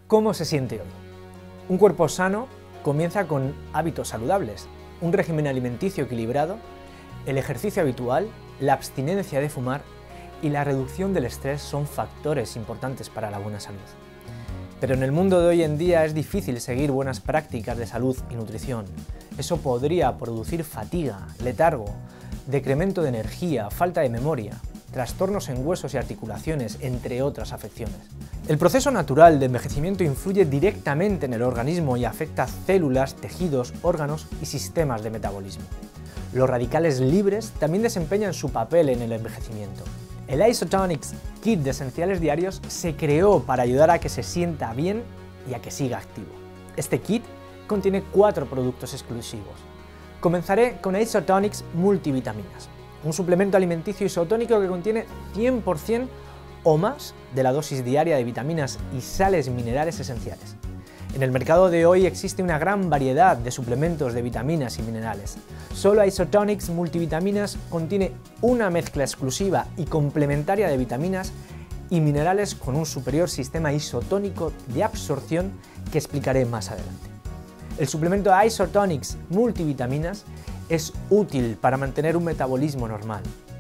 ¿Cómo se siente hoy? Un cuerpo sano comienza con hábitos saludables, un régimen alimenticio equilibrado, el ejercicio habitual, la abstinencia de fumar y la reducción del estrés son factores importantes para la buena salud. Pero en el mundo de hoy en día es difícil seguir buenas prácticas de salud y nutrición. Eso podría producir fatiga, letargo, decremento de energía, falta de memoria, trastornos en huesos y articulaciones, entre otras afecciones. El proceso natural de envejecimiento influye directamente en el organismo y afecta a células, tejidos, órganos y sistemas de metabolismo. Los radicales libres también desempeñan su papel en el envejecimiento. El Isotonics Kit de Esenciales Diarios se creó para ayudar a que se sienta bien y a que siga activo. Este kit contiene 4 productos exclusivos. Comenzaré con Isotonics Multivitaminas, un suplemento alimenticio isotónico que contiene 100% o más de la dosis diaria de vitaminas y sales minerales esenciales. En el mercado de hoy existe una gran variedad de suplementos de vitaminas y minerales. Solo Isotonics Multivitaminas contiene una mezcla exclusiva y complementaria de vitaminas y minerales con un superior sistema isotónico de absorción que explicaré más adelante. El suplemento Isotonics Multivitaminas es útil para mantener un metabolismo normal.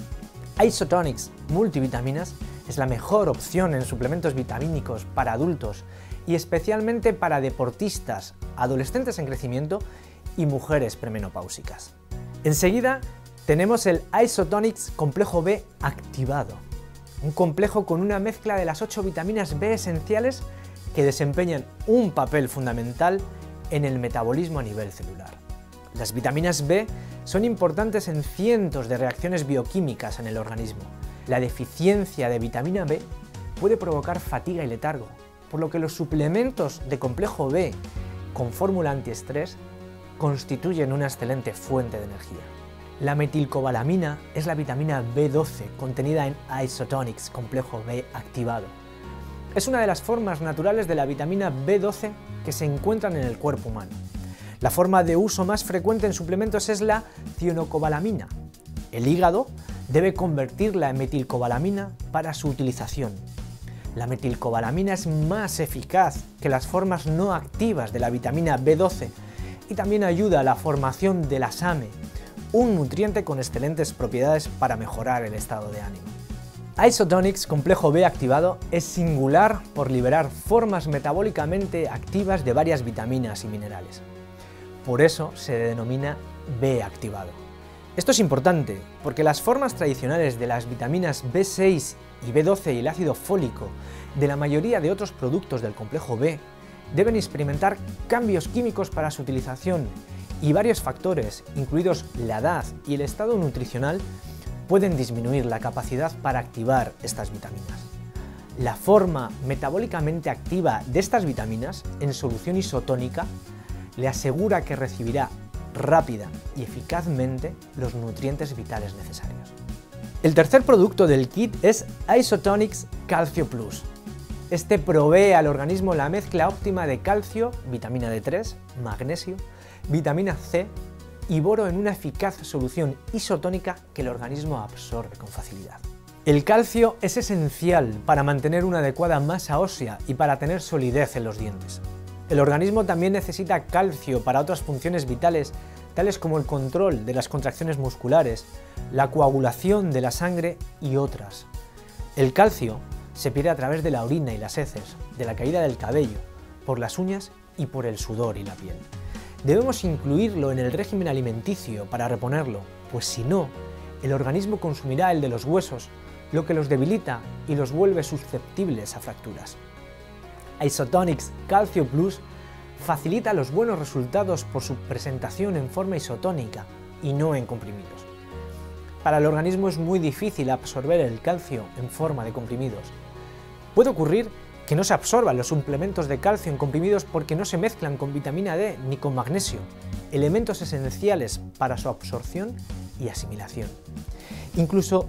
Isotonics Multivitaminas es la mejor opción en suplementos vitamínicos para adultos y especialmente para deportistas, adolescentes en crecimiento y mujeres premenopáusicas. Enseguida tenemos el Isotonics Complejo B activado, un complejo con una mezcla de las 8 vitaminas B esenciales que desempeñan un papel fundamental en el metabolismo a nivel celular. Las vitaminas B son importantes en cientos de reacciones bioquímicas en el organismo. La deficiencia de vitamina B puede provocar fatiga y letargo, por lo que los suplementos de complejo B con fórmula antiestrés constituyen una excelente fuente de energía. La metilcobalamina es la vitamina B12 contenida en Isotonics Complejo B activado. Es una de las formas naturales de la vitamina B12 que se encuentran en el cuerpo humano. La forma de uso más frecuente en suplementos es la cianocobalamina. El hígado debe convertirla en metilcobalamina para su utilización. La metilcobalamina es más eficaz que las formas no activas de la vitamina B12 y también ayuda a la formación de la SAMe, un nutriente con excelentes propiedades para mejorar el estado de ánimo. Isotonics Complejo B activado es singular por liberar formas metabólicamente activas de varias vitaminas y minerales. Por eso se denomina B activado. Esto es importante porque las formas tradicionales de las vitaminas B6 y B12 y el ácido fólico de la mayoría de otros productos del complejo B deben experimentar cambios químicos para su utilización y varios factores, incluidos la edad y el estado nutricional, pueden disminuir la capacidad para activar estas vitaminas. La forma metabólicamente activa de estas vitaminas en solución isotónica le asegura que recibirá rápida y eficazmente los nutrientes vitales necesarios. El tercer producto del kit es Isotonics Calcio Plus. Este provee al organismo la mezcla óptima de calcio, vitamina D3, magnesio, vitamina C y boro en una eficaz solución isotónica que el organismo absorbe con facilidad. El calcio es esencial para mantener una adecuada masa ósea y para tener solidez en los dientes. El organismo también necesita calcio para otras funciones vitales, tales como el control de las contracciones musculares, la coagulación de la sangre y otras. El calcio se pierde a través de la orina y las heces, de la caída del cabello, por las uñas y por el sudor y la piel. Debemos incluirlo en el régimen alimenticio para reponerlo, pues si no, el organismo consumirá el de los huesos, lo que los debilita y los vuelve susceptibles a fracturas. Isotonics Calcio Plus facilita los buenos resultados por su presentación en forma isotónica y no en comprimidos. Para el organismo es muy difícil absorber el calcio en forma de comprimidos. Puede ocurrir que no se absorban los suplementos de calcio en comprimidos porque no se mezclan con vitamina D ni con magnesio, elementos esenciales para su absorción y asimilación. Incluso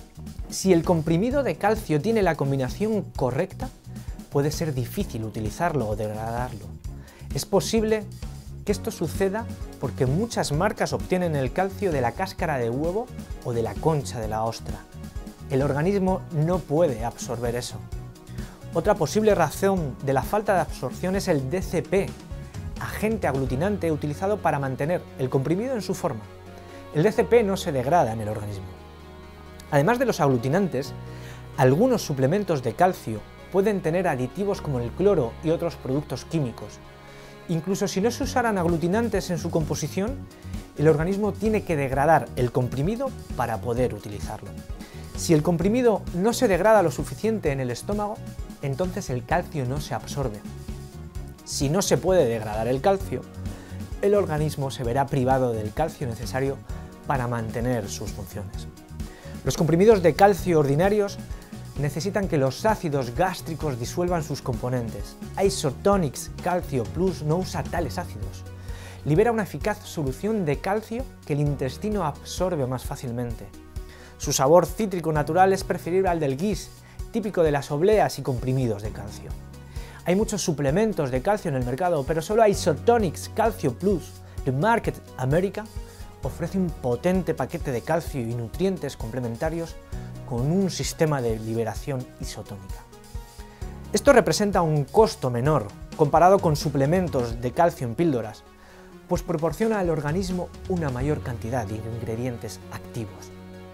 si el comprimido de calcio tiene la combinación correcta, puede ser difícil utilizarlo o degradarlo. Es posible que esto suceda porque muchas marcas obtienen el calcio de la cáscara de huevo o de la concha de la ostra. El organismo no puede absorber eso. Otra posible razón de la falta de absorción es el DCP, agente aglutinante utilizado para mantener el comprimido en su forma. El DCP no se degrada en el organismo. Además de los aglutinantes, algunos suplementos de calcio pueden tener aditivos como el cloro y otros productos químicos. Incluso si no se usaran aglutinantes en su composición, el organismo tiene que degradar el comprimido para poder utilizarlo. Si el comprimido no se degrada lo suficiente en el estómago, entonces el calcio no se absorbe. Si no se puede degradar el calcio, el organismo se verá privado del calcio necesario para mantener sus funciones. Los comprimidos de calcio ordinarios necesitan que los ácidos gástricos disuelvan sus componentes. Isotonics Calcio Plus no usa tales ácidos. Libera una eficaz solución de calcio que el intestino absorbe más fácilmente. Su sabor cítrico natural es preferible al del guis, típico de las obleas y comprimidos de calcio. Hay muchos suplementos de calcio en el mercado, pero solo Isotonics Calcio Plus de Market America ofrece un potente paquete de calcio y nutrientes complementarios con un sistema de liberación isotónica. Esto representa un costo menor comparado con suplementos de calcio en píldoras, pues proporciona al organismo una mayor cantidad de ingredientes activos.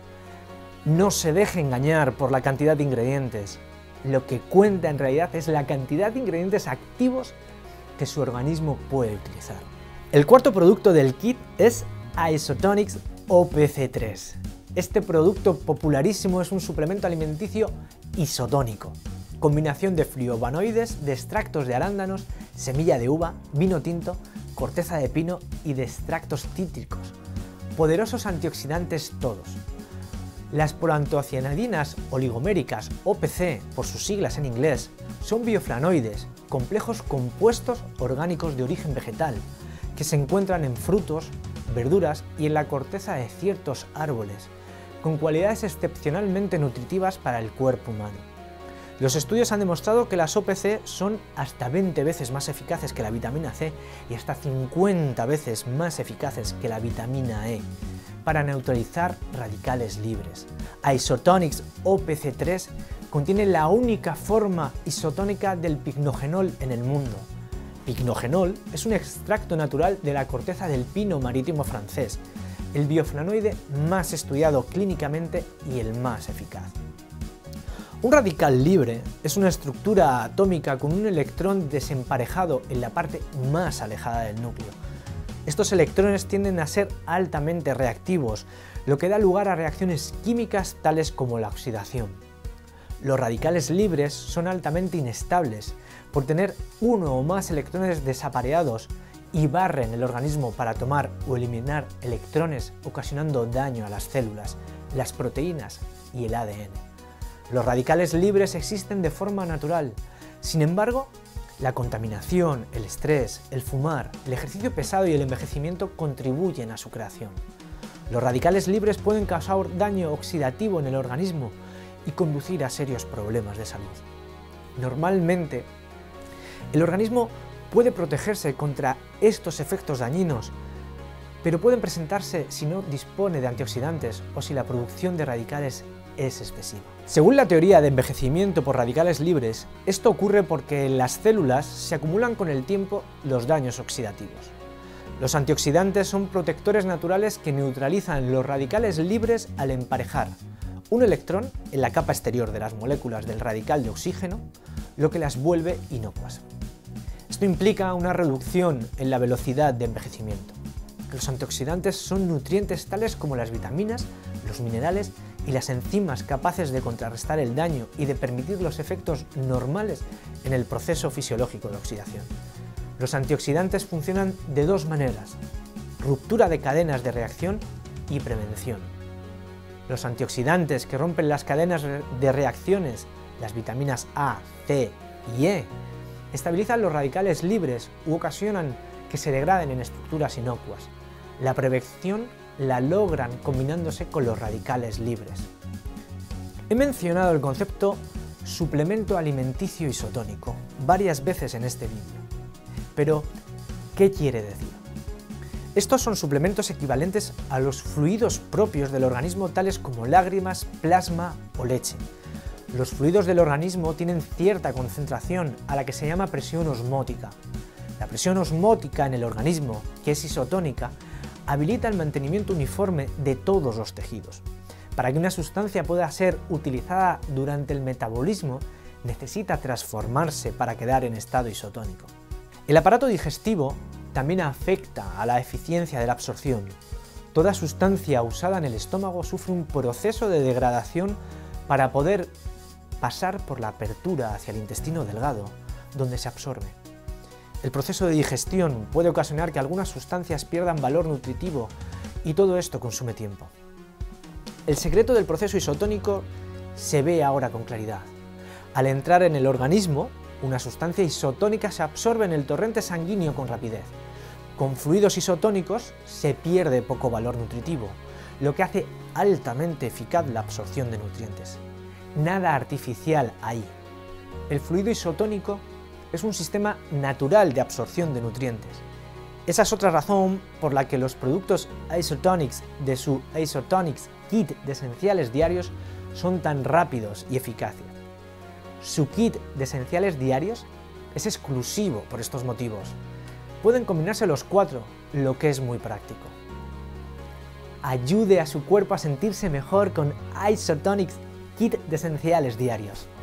No se deje engañar por la cantidad de ingredientes. Lo que cuenta en realidad es la cantidad de ingredientes activos que su organismo puede utilizar. El cuarto producto del kit es Isotonics OPC3. Este producto popularísimo es un suplemento alimenticio isotónico, combinación de fliovanoides, de extractos de arándanos, semilla de uva, vino tinto, corteza de pino y de extractos cítricos. Poderosos antioxidantes todos. Las proantocianinas oligoméricas, OPC por sus siglas en inglés, son bioflavonoides, complejos compuestos orgánicos de origen vegetal, que se encuentran en frutos, verduras y en la corteza de ciertos árboles, con cualidades excepcionalmente nutritivas para el cuerpo humano. Los estudios han demostrado que las OPC son hasta 20 veces más eficaces que la vitamina C y hasta 50 veces más eficaces que la vitamina E para neutralizar radicales libres. Isotonics OPC3 contiene la única forma isotónica del pignogenol en el mundo. Pignogenol es un extracto natural de la corteza del pino marítimo francés, el bioflavonoide más estudiado clínicamente y el más eficaz. Un radical libre es una estructura atómica con un electrón desemparejado en la parte más alejada del núcleo. Estos electrones tienden a ser altamente reactivos, lo que da lugar a reacciones químicas tales como la oxidación. Los radicales libres son altamente inestables por tener uno o más electrones desapareados y barren el organismo para tomar o eliminar electrones, ocasionando daño a las células, las proteínas y el ADN. Los radicales libres existen de forma natural. Sin embargo, la contaminación, el estrés, el fumar, el ejercicio pesado y el envejecimiento contribuyen a su creación. Los radicales libres pueden causar daño oxidativo en el organismo y conducir a serios problemas de salud. Normalmente, el organismo puede protegerse contra estos efectos dañinos, pero pueden presentarse si no dispone de antioxidantes o si la producción de radicales es excesiva. Según la teoría de envejecimiento por radicales libres, esto ocurre porque en las células se acumulan con el tiempo los daños oxidativos. Los antioxidantes son protectores naturales que neutralizan los radicales libres al emparejar un electrón en la capa exterior de las moléculas del radical de oxígeno, lo que las vuelve inocuas. Esto implica una reducción en la velocidad de envejecimiento. Los antioxidantes son nutrientes tales como las vitaminas, los minerales y las enzimas capaces de contrarrestar el daño y de permitir los efectos normales en el proceso fisiológico de oxidación. Los antioxidantes funcionan de dos maneras: ruptura de cadenas de reacción y prevención. Los antioxidantes que rompen las cadenas de reacciones, las vitaminas A, C y E, estabilizan los radicales libres u ocasionan que se degraden en estructuras inocuas. La prevención la logran combinándose con los radicales libres. He mencionado el concepto suplemento alimenticio isotónico varias veces en este vídeo. Pero, ¿qué quiere decir? Estos son suplementos equivalentes a los fluidos propios del organismo tales como lágrimas, plasma o leche. Los fluidos del organismo tienen cierta concentración a la que se llama presión osmótica. La presión osmótica en el organismo, que es isotónica, habilita el mantenimiento uniforme de todos los tejidos. Para que una sustancia pueda ser utilizada durante el metabolismo, necesita transformarse para quedar en estado isotónico. El aparato digestivo también afecta a la eficiencia de la absorción. Toda sustancia usada en el estómago sufre un proceso de degradación para poder pasar por la apertura hacia el intestino delgado, donde se absorbe. El proceso de digestión puede ocasionar que algunas sustancias pierdan valor nutritivo y todo esto consume tiempo. El secreto del proceso isotónico se ve ahora con claridad. Al entrar en el organismo, una sustancia isotónica se absorbe en el torrente sanguíneo con rapidez. Con fluidos isotónicos se pierde poco valor nutritivo, lo que hace altamente eficaz la absorción de nutrientes. Nada artificial ahí. El fluido isotónico es un sistema natural de absorción de nutrientes. Esa es otra razón por la que los productos Isotonics de su Isotonics Kit de Esenciales Diarios son tan rápidos y eficaces. Su kit de esenciales diarios es exclusivo por estos motivos. Pueden combinarse los 4, lo que es muy práctico. Ayude a su cuerpo a sentirse mejor con Isotonics Kit de Esenciales Diarios.